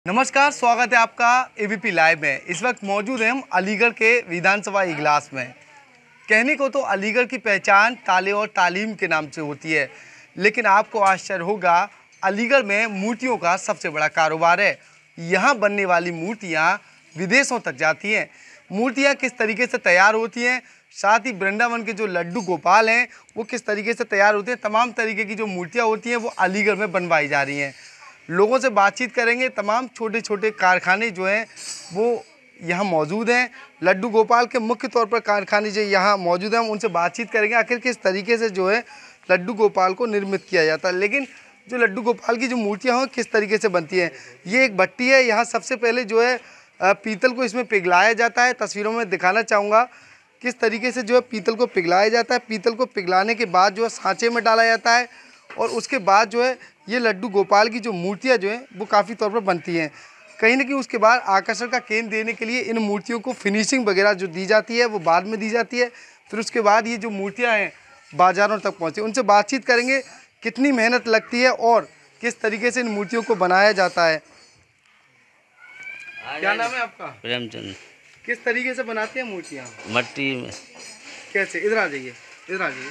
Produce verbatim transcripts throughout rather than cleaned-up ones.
नमस्कार, स्वागत है आपका एबीपी लाइव में। इस वक्त मौजूद हैं हम अलीगढ़ के विधानसभा इजलास में। कहने को तो अलीगढ़ की पहचान ताले और तालीम के नाम से होती है, लेकिन आपको आश्चर्य होगा, अलीगढ़ में मूर्तियों का सबसे बड़ा कारोबार है। यहाँ बनने वाली मूर्तियाँ विदेशों तक जाती हैं। मूर्तियाँ किस तरीके से तैयार होती हैं, साथ ही वृंदावन के जो लड्डू गोपाल हैं वो किस तरीके से तैयार होते हैं, तमाम तरीके की जो मूर्तियाँ होती हैं वो अलीगढ़ में बनवाई जा रही हैं। लोगों से बातचीत करेंगे। तमाम छोटे छोटे कारखाने जो हैं वो यहाँ मौजूद हैं। लड्डू गोपाल के मुख्य तौर पर कारखाने जो यहाँ मौजूद हैं, हम उनसे बातचीत करेंगे आखिर किस तरीके से जो है लड्डू गोपाल को निर्मित किया जाता है। लेकिन जो लड्डू गोपाल की जो मूर्तियाँ हैं किस तरीके से बनती हैं, ये एक भट्टी है। यहाँ सबसे पहले जो है पीतल को इसमें पिघलाया जाता है। तस्वीरों में दिखाना चाहूँगा किस तरीके से जो है पीतल को पिघलाया जाता है। पीतल को पिघलाने के बाद जो है सांचे में डाला जाता है और उसके बाद जो है ये लड्डू गोपाल की जो मूर्तियाँ जो हैं वो काफ़ी तौर पर बनती हैं। कहीं ना कहीं उसके बाद आकर्षण का केंद्र देने के लिए इन मूर्तियों को फिनिशिंग वगैरह जो दी जाती है वो बाद में दी जाती है। फिर उसके बाद ये जो मूर्तियाँ हैं बाज़ारों तक पहुँचे। उनसे बातचीत करेंगे कितनी मेहनत लगती है और किस तरीके से इन मूर्तियों को बनाया जाता है। क्या नाम है आपका? प्रेमचंद। किस तरीके से बनाते हैं मूर्तियाँ? मट्टी में। कैसे? इधर आ जाइए, इधर आ जाइए।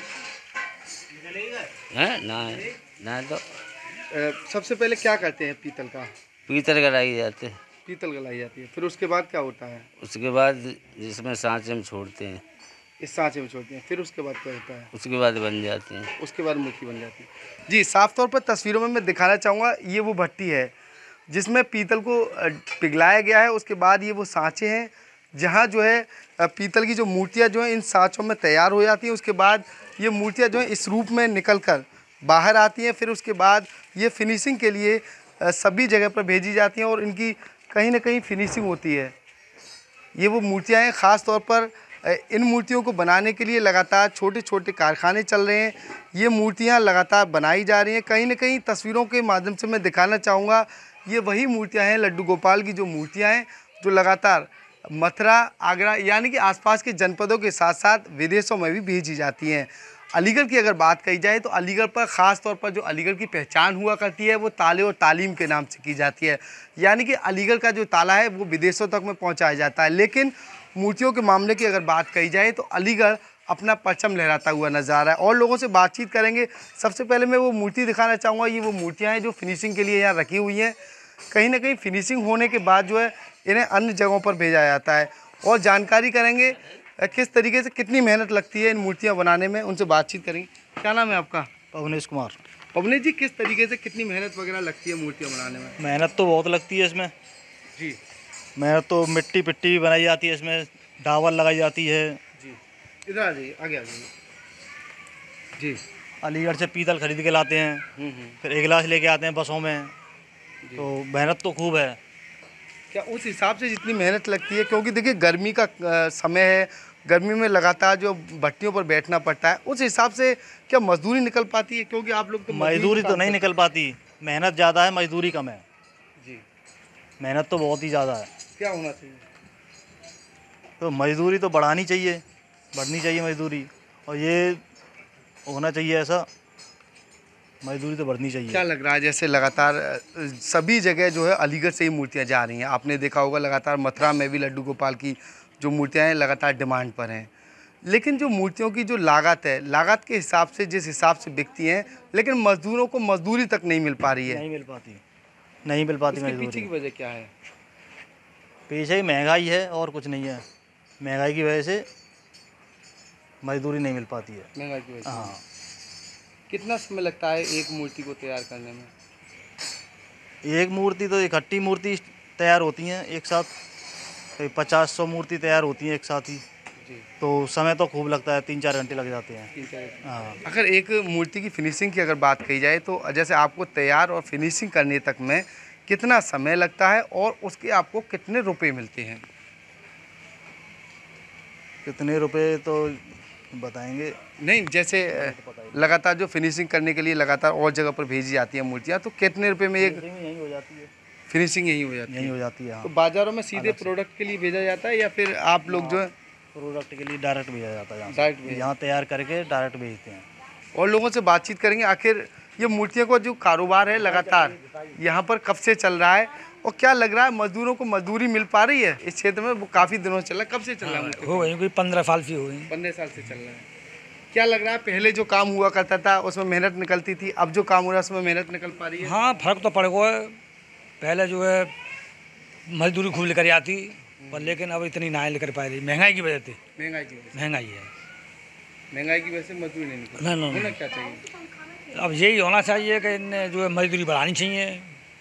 है ना ना तो अ, सबसे पहले क्या करते हैं? पीतल का पीतल गलाई जाते हैं। पीतल गलाई जाती है। फिर उसके बाद क्या होता है? उसके बाद जिसमें सांचे में छोड़ते हैं, इस सांचे में छोड़ते हैं। फिर उसके बाद क्या होता है? उसके बाद बन जाते हैं। उसके बाद मूर्ति बन जाती है। जी, साफ तौर पर तस्वीरों में मैं दिखाना चाहूँगा, ये वो भट्टी है जिसमें पीतल को पिघलाया गया है। उसके बाद ये वो सांचे हैं जहाँ जो है पीतल की जो मूर्तियाँ जो हैं इन सांचों में तैयार हो जाती हैं। उसके बाद ये मूर्तियाँ जो हैं इस रूप में निकल कर बाहर आती हैं। फिर उसके बाद ये फिनिशिंग के लिए सभी जगह पर भेजी जाती हैं और इनकी कहीं ना कहीं फिनिशिंग होती है। ये वो मूर्तियाँ हैं। ख़ास तौर पर इन मूर्तियों को बनाने के लिए लगातार छोटे छोटे कारखाने चल रहे हैं। ये मूर्तियाँ लगातार बनाई जा रही हैं। कहीं ना कहीं तस्वीरों के माध्यम से मैं दिखाना चाहूँगा, ये वही मूर्तियाँ हैं लड्डू गोपाल की जो मूर्तियाँ हैं जो लगातार मथुरा, आगरा यानी कि आसपास के जनपदों के साथ साथ विदेशों में भी भेजी जाती हैं। अलीगढ़ की अगर बात कही जाए तो अलीगढ़ पर ख़ास तौर पर जो अलीगढ़ की पहचान हुआ करती है वो ताले और तालीम के नाम से की जाती है। यानी कि अलीगढ़ का जो ताला है वो विदेशों तक में पहुंचाया जाता है। लेकिन मूर्तियों के मामले की अगर बात कही जाए तो अलीगढ़ अपना परचम लहराता हुआ नज़र आ रहा है। और लोगों से बातचीत करेंगे। सबसे पहले मैं वो मूर्ति दिखाना चाहूँगा। ये वो मूर्तियाँ हैं जो फिनिशिंग के लिए यहाँ रखी हुई हैं। कहीं ना कहीं फिनिशिंग होने के बाद जो है इन्हें अन्य जगहों पर भेजा जाता है। और जानकारी करेंगे किस तरीके से कितनी मेहनत लगती है इन मूर्तियां बनाने में, उनसे बातचीत करेंगे। क्या नाम है आपका? पवनेश कुमार। पवनेश जी, किस तरीके से कितनी मेहनत वगैरह लगती है मूर्तियां बनाने में? मेहनत तो बहुत लगती है इसमें जी। मेहनत तो मिट्टी पिट्टी भी बनाई जाती है, इसमें डावर लगाई जाती है। जी, इधर आ जाइए, आगे आ जाइए। जी। अलीगढ़ से पीतल खरीद के लाते हैं, फिर एक गिलास लेके आते हैं बसों में। तो मेहनत तो खूब है। क्या उस हिसाब से जितनी मेहनत लगती है, क्योंकि देखिए गर्मी का समय है, गर्मी में लगातार जो भट्टियों पर बैठना पड़ता है, उस हिसाब से क्या मजदूरी निकल पाती है? क्योंकि आप लोग तो मजदूरी तो नहीं निकल पाती, मेहनत ज़्यादा है, मजदूरी कम है। जी। मेहनत तो बहुत ही ज़्यादा है। क्या होना चाहिए? तो मजदूरी तो बढ़ानी चाहिए, बढ़नी चाहिए मजदूरी, और ये होना चाहिए ऐसा, मजदूरी तो बढ़नी चाहिए। क्या लग रहा है जैसे लगातार सभी जगह जो है अलीगढ़ से ही मूर्तियाँ जा रही हैं? आपने देखा होगा लगातार मथुरा में भी लड्डू गोपाल की जो मूर्तियाँ हैं लगातार डिमांड पर हैं। लेकिन जो मूर्तियों की जो लागत है, लागत के हिसाब से जिस हिसाब से बिकती हैं, लेकिन मजदूरों को मजदूरी तक नहीं मिल पा रही है। नहीं मिल पाती नहीं मिल पाती इसके मजदूरी। पीछे की वजह क्या है? पीछे ही महंगाई है और कुछ नहीं है। महंगाई की वजह से मजदूरी नहीं मिल पाती है। महंगाई की वजह से। हाँ। कितना समय लगता है एक मूर्ति को तैयार करने में? एक मूर्ति तो इकट्ठी मूर्ति तैयार होती हैं एक साथ, पचास सौ मूर्ति तैयार होती हैं एक साथ ही। जी। तो समय तो खूब लगता है, तीन चार घंटे लग जाते हैं। तीन चार घंटे। हाँ। अगर एक मूर्ति की फिनिशिंग की अगर बात कही जाए तो जैसे आपको तैयार और फिनिशिंग करने तक में कितना समय लगता है और उसके आपको कितने रुपए मिलते हैं? कितने रुपए तो बताएंगे नहीं, जैसे लगातार जो फिनिशिंग करने के लिए लगातार और जगह पर भेजी जाती है मूर्तियाँ, तो कितने रुपए में एक यही हो जाती है? फिनिशिंग यही हो जाती है? यही हो जाती है। तो बाज़ारों में सीधे प्रोडक्ट के लिए भेजा जाता है या फिर आप लोग जो है प्रोडक्ट के लिए डायरेक्ट भेजा जाता है? डायरेक्ट यहाँ तैयार करके डायरेक्ट भेजते हैं। और लोगों से बातचीत करेंगे आखिर ये मूर्तियों का जो कारोबार है लगातार यहाँ पर कब से चल रहा है और क्या लग रहा है मजदूरों को मजदूरी मिल पा रही है इस क्षेत्र में? वो काफ़ी दिनों से चल रहा है, कब से चल रहा है? हो गई कोई पंद्रह साल से हो गई। पंद्रह साल से चल रहा है। क्या लग रहा है पहले जो काम हुआ करता था उसमें मेहनत निकलती थी, अब जो काम हो रहा है उसमें मेहनत निकल पा रही है? हाँ, फर्क तो पड़ गया है। पहले जो है मजदूरी खूब लेकर आती, पर लेकिन अब इतनी ना लेकर पा रही, महंगाई की वजह से। महंगाई की वजह से? महंगाई है, महंगाई की वजह से मजदूरी नहीं निकल। नहीं नहीं होना क्या चाहिए? अब यही होना चाहिए कि इन्हें जो है मजदूरी बढ़ानी चाहिए,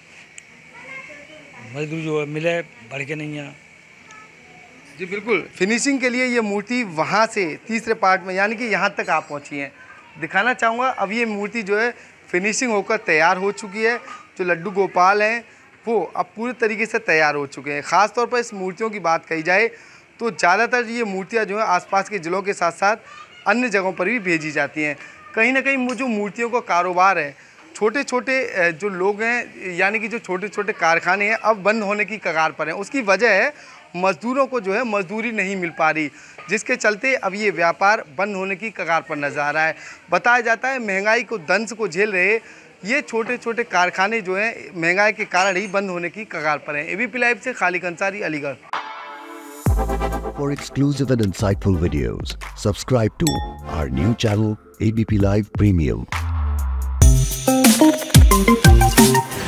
मजदूरी जो है मिले, बढ़ के नहीं है। जी बिल्कुल, फिनिशिंग के लिए ये मूर्ति वहाँ से तीसरे पार्ट में यानी कि यहाँ तक आप पहुँची हैं, दिखाना चाहूँगा। अब ये मूर्ति जो है फिनिशिंग होकर तैयार हो चुकी है। जो लड्डू गोपाल हैं वो अब पूरे तरीके से तैयार हो चुके हैं। ख़ास तौर पर इस मूर्तियों की बात कही जाए तो ज़्यादातर ये मूर्तियाँ जो है आसपास के ज़िलों के साथ साथ अन्य जगहों पर भी भेजी जाती हैं। कहीं ना कहीं वो जो मूर्तियों का कारोबार है, छोटे छोटे जो लोग हैं यानी कि जो छोटे छोटे कारखाने हैं अब बंद होने की कगार पर हैं। उसकी वजह है मज़दूरों को जो है मजदूरी नहीं मिल पा रही, जिसके चलते अब ये व्यापार बंद होने की कगार पर नजर आ रहा है। बताया जाता है महंगाई को दंश को झेल रहे ये छोटे छोटे कारखाने जो हैं महंगाई के कारण ही बंद होने की कगार पर हैं। एबीपी लाइव से खालिक Ansari, Aligarh. For exclusive and insightful videos, subscribe to our new channel A B P Live Premium.